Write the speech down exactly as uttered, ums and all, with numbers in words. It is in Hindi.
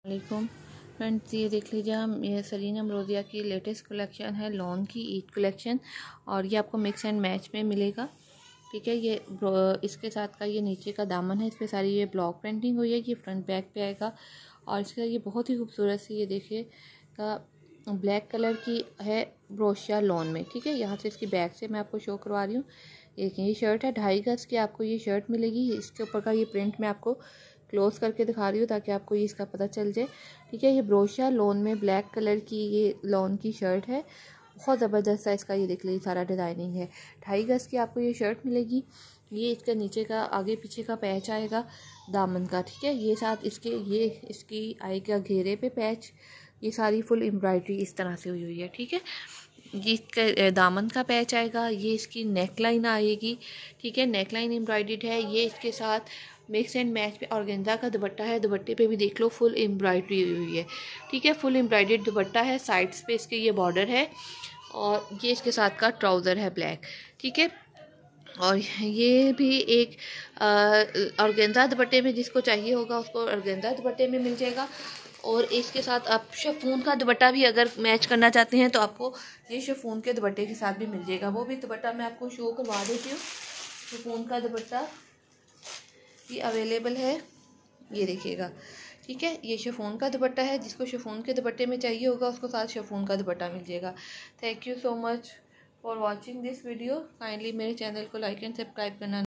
वालेकुम फ्रेंड्स, ये देख लीजिए, हम ये सलीना अमरोजिया की लेटेस्ट कलेक्शन है, लॉन की ईद कलेक्शन। और ये आपको मिक्स एंड मैच में मिलेगा। ठीक है, ये इसके साथ का ये नीचे का दामन है, इस पर सारी ये ब्लॉक प्रिंटिंग हुई है। ये फ्रंट बैक पे आएगा और इसका ये बहुत ही खूबसूरत सी ये देखिए का ब्लैक कलर की है ब्रोशिया लॉन में। ठीक है, यहाँ से इसकी बैक से मैं आपको शो करवा रही हूँ। एक ये शर्ट है ढाई गज की, आपको ये शर्ट मिलेगी। इसके ऊपर का ये प्रिंट मैं आपको क्लोज करके दिखा रही हूँ ताकि आपको ये इसका पता चल जाए। ठीक है, ये ब्रोशिया लॉन में ब्लैक कलर की ये लॉन की शर्ट है, बहुत ज़बरदस्त है। इसका ये देख लीजिए सारा डिज़ाइनिंग है। ढाई गज की आपको ये शर्ट मिलेगी। ये इसका नीचे का आगे पीछे का पैच आएगा दामन का। ठीक है, ये साथ इसके ये इसकी आएगा घेरे पे पैच। ये सारी फुल एम्ब्रॉयडरी इस तरह से हुई हुई है। ठीक है, ये इसका दामन का पैच आएगा। ये इसकी नेक लाइन आएगी। ठीक है, नेक लाइन एम्ब्रॉयडर्ड है। ये इसके साथ मिक्स एंड मैच पे ऑर्गेन्जा का दुपट्टा है। दुपट्टे पे भी देख लो फुल एम्ब्रॉयडरी हुई है। ठीक है, फुल एम्ब्रॉयडर्ड दुपट्टा है। साइड्स पे इसके ये बॉर्डर है और ये इसके साथ का ट्राउज़र है ब्लैक। ठीक है, और ये भी एक ऑर्गेन्जा दुपट्टे में, जिसको चाहिए होगा उसको ऑर्गेन्जा दुपट्टे में मिल जाएगा। और इसके साथ आप शिफॉन का दुपट्टा भी अगर मैच करना चाहते हैं तो आपको ये शिफॉन के दुपट्टे के साथ भी मिल जाएगा। वो भी दुपट्टा मैं आपको शो करवा देती हूँ। शिफॉन का दुपट्टा ये अवेलेबल है, ये देखिएगा। ठीक है, ये शिफॉन का दुपट्टा है। जिसको शिफॉन के दुपट्टे में चाहिए होगा उसको साथ शिफॉन का दुपट्टा मिल जाएगा। Thank you so much for watching this video. Kindly मेरे चैनल को लाइक एंड सब्सक्राइब करना